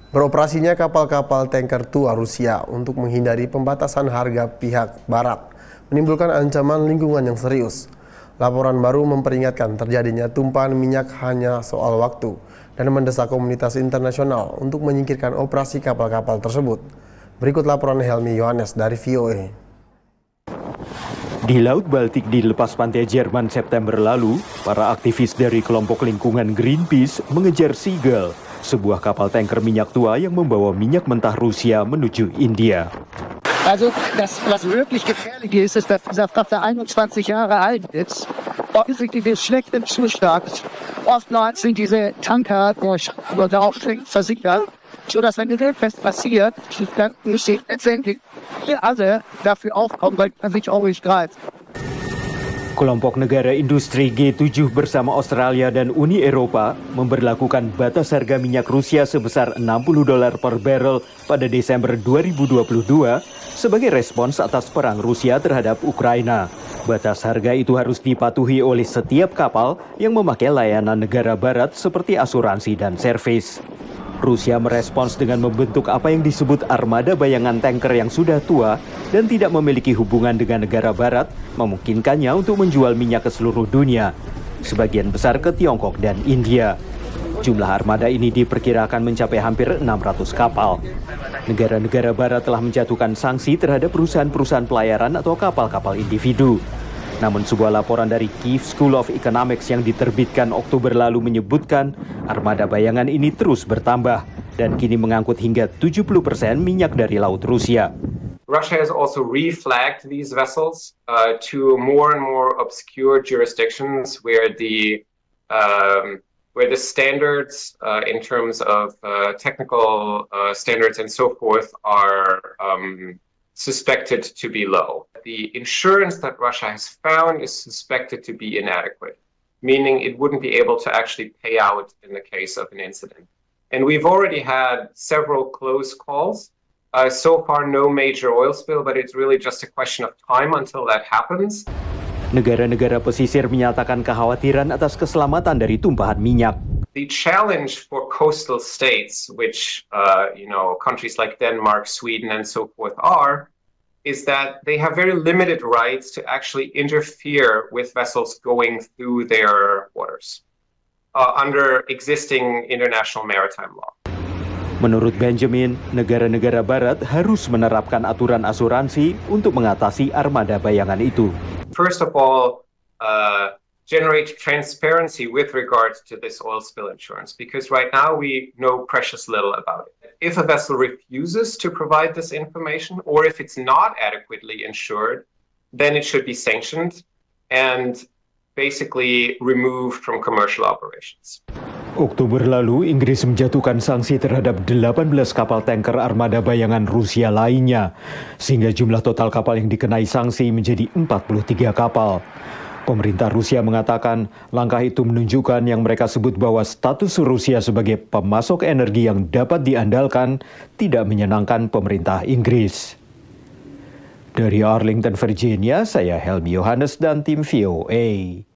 Beroperasinya kapal-kapal tanker tua Rusia untuk menghindari pembatasan harga pihak Barat menimbulkan ancaman lingkungan yang serius. Laporan baru memperingatkan terjadinya tumpahan minyak hanya soal waktu dan mendesak komunitas internasional untuk menyingkirkan operasi kapal-kapal tersebut. Berikut laporan Helmi Yohanes dari VOA. Di Laut Baltik di lepas pantai Jerman September lalu, para aktivis dari kelompok lingkungan Greenpeace mengejar Seagull, sebuah kapal tanker minyak tua yang membawa minyak mentah Rusia menuju India. Also, was wirklich gefährlich ist, dass dieser Frachter 21 Jahre alt ist. Offensichtlich in schlechtem Zustand. Oftmals sind diese Tanker auch versichert, sodass wenn etwas passiert, dann müssen letztendlich alle dafür aufkommen, weil man sich auch nicht greift. Kelompok negara industri G7 bersama Australia dan Uni Eropa memberlakukan batas harga minyak Rusia sebesar $60 per barrel pada Desember 2022 sebagai respons atas perang Rusia terhadap Ukraina. Batas harga itu harus dipatuhi oleh setiap kapal yang memakai layanan negara barat seperti asuransi dan servis. Rusia merespons dengan membentuk apa yang disebut armada bayangan tanker yang sudah tua dan tidak memiliki hubungan dengan negara barat, memungkinkannya untuk menjual minyak ke seluruh dunia, sebagian besar ke Tiongkok dan India. Jumlah armada ini diperkirakan mencapai hampir 600 kapal. Negara-negara barat telah menjatuhkan sanksi terhadap perusahaan-perusahaan pelayaran atau kapal-kapal individu. Namun sebuah laporan dari Kyiv School of Economics yang diterbitkan Oktober lalu menyebutkan armada bayangan ini terus bertambah dan kini mengangkut hingga 70% minyak dari Laut Rusia. Russia has also reflagged these vessels to more and more obscure jurisdictions where the standards in terms of technical standards and so forth are suspected to be low. The insurance that Russia has found is suspected to be inadequate, meaning it wouldn't be able to actually pay out in the case of an incident. And we've already had several close calls. So far, no major oil spill, but it's really just a question of time until that happens. Negara-negara pesisir menyatakan kekhawatiran atas keselamatan dari tumpahan minyak. The challenge for coastal states, which countries like Denmark, Sweden, and so forth is that they have very limited rights to actually interfere with vessels going through their waters under existing international maritime law. Menurut Benjamin, negara-negara barat harus menerapkan aturan asuransi untuk mengatasi armada bayangan itu. First of all, generate transparency with regards to this oil spill insurance, because right now we know precious little about it. If a vessel refuses to provide this information, or if it's not adequately insured, then it should be sanctioned and basically removed from commercial operations. Oktober lalu, Inggris menjatuhkan sanksi terhadap 18 kapal tanker armada bayangan Rusia lainnya, sehingga jumlah total kapal yang dikenai sanksi menjadi 43 kapal. Pemerintah Rusia mengatakan langkah itu menunjukkan yang mereka sebut bahwa status Rusia sebagai pemasok energi yang dapat diandalkan tidak menyenangkan pemerintah Inggris. Dari Arlington, Virginia, saya Helmi Yohanes dan tim VOA.